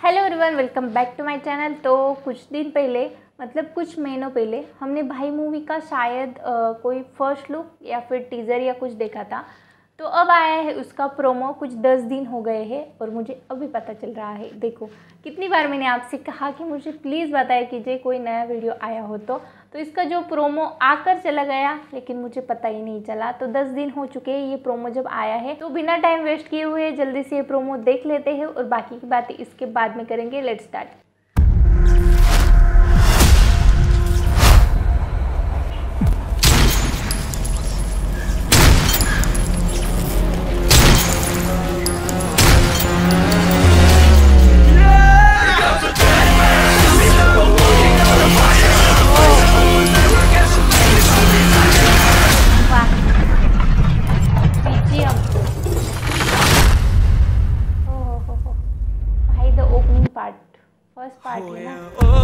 Hello everyone, welcome back to my channel. तो कुछ दिन पहले मतलब कुछ महीनों पहले हमने भाई मूवी का शायद कोई फर्स्ट लुक या फिर टीज़र या कुछ देखा था। तो अब आया है उसका प्रोमो। कुछ 10 दिन हो गए हैं और मुझे अभी पता चल रहा है। देखो कितनी बार मैंने आपसे कहा कि मुझे प्लीज़ बताया कीजिए कोई नया वीडियो आया हो तो इसका जो प्रोमो आकर चला गया, लेकिन मुझे पता ही नहीं चला। तो 10 दिन हो चुके हैं ये प्रोमो जब आया है। तो बिना टाइम वेस्ट किए हुए जल्दी से ये प्रोमो देख लेते हैं और बाकी की बातें इसके बाद में करेंगे। Let's start. भाई the opening part, first part है ना।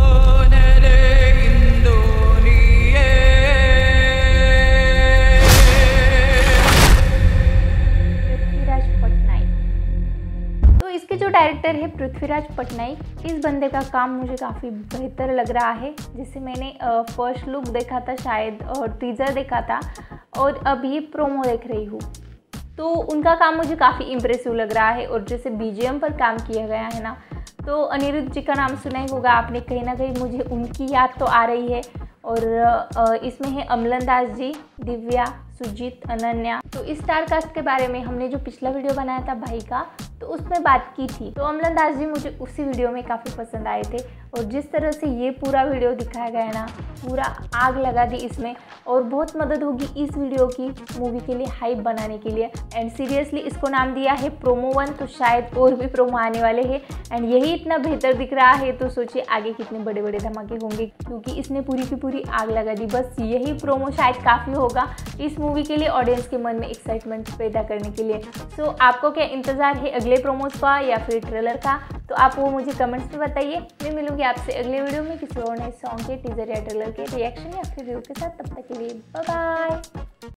पृथ्वीराज पटनायक। तो इसके जो डायरेक्टर है पृथ्वीराज पटनायक, इस बंदे का काम मुझे काफ़ी बेहतर लग रहा है। जैसे मैंने फर्स्ट लुक देखा था शायद और टीज़र देखा था और अब ये प्रोमो देख रही हूँ, तो उनका काम मुझे काफ़ी इम्प्रेसिव लग रहा है। और जैसे बीजीएम पर काम किया गया है ना, तो अनिरुद्ध जी का नाम सुना ही होगा आपने। कहीं ना कहीं मुझे उनकी याद तो आ रही है। और इसमें है अमलन दास जी, दिव्या, सुजीत, अनन्या। तो इस स्टार कास्ट के बारे में हमने जो पिछला वीडियो बनाया था भाई का, तो उसमें बात की थी। तो अमलन दास जी मुझे उसी वीडियो में काफ़ी पसंद आए थे। और जिस तरह से ये पूरा वीडियो दिखाया गया है ना, पूरा आग लगा दी इसमें। और बहुत मदद होगी इस वीडियो की मूवी के लिए हाइप बनाने के लिए। एंड सीरियसली इसको नाम दिया है प्रोमो 1, तो शायद और भी प्रोमो आने वाले हैं। एंड यही इतना बेहतर दिख रहा है तो सोचिए आगे कितने बड़े बड़े धमाके होंगे, क्योंकि इसने पूरी की पूरी आग लगा दी। बस यही प्रोमो शायद काफ़ी होगा इस मूवी के लिए, ऑडियंस के मन में एक्साइटमेंट पैदा करने के लिए। सो आपको क्या इंतज़ार है अगले प्रोमोज का या फिर ट्रेलर का, तो आप वो मुझे कमेंट्स में बताइए। मैं मिलूंगी आपसे अगले वीडियो में किसी और नए सॉन्ग के टीजर या ट्रेलर के रिएक्शन या फिर रिव्यू के साथ। तब तक के लिए बाय बाय।